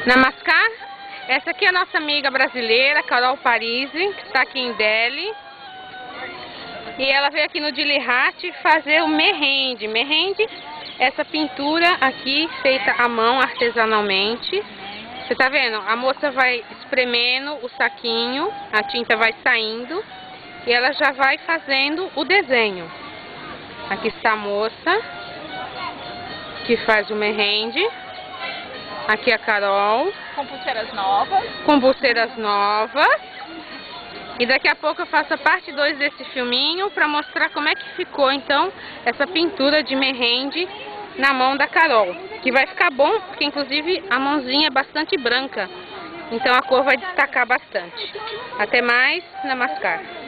Namaskar. Essa aqui é a nossa amiga brasileira, Carol Parisi, que está aqui em Delhi. E ela veio aqui no Dilihat fazer o Mehndi. Mehndi, essa pintura aqui feita à mão, artesanalmente. Você tá vendo? A moça vai espremendo o saquinho, a tinta vai saindo e ela já vai fazendo o desenho. Aqui está a moça que faz o Mehndi. Aqui a Carol. Com pulseiras novas. Com pulseiras novas. E daqui a pouco eu faço a parte 2 desse filminho para mostrar como é que ficou então essa pintura de Mehndi na mão da Carol. Que vai ficar bom, porque inclusive a mãozinha é bastante branca. Então a cor vai destacar bastante. Até mais, Namaskar.